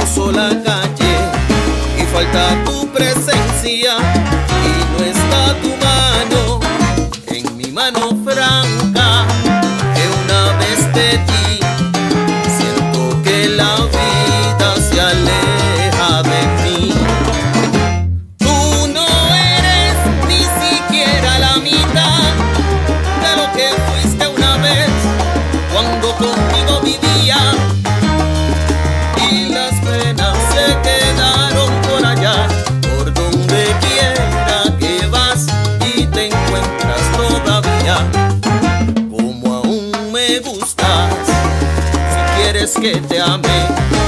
cruzo la calle y falta tu presencia y no está tu mano en mi mano franca, que una vez de ti siento que la vida se aleja de mí. Tú no eres ni siquiera la mitad de lo que fuiste una vez cuando conmigo vivía, y las penas se quedaron por allá, por donde quiera que vas y te encuentras todavía. Como aún me gustas, si quieres que te ame,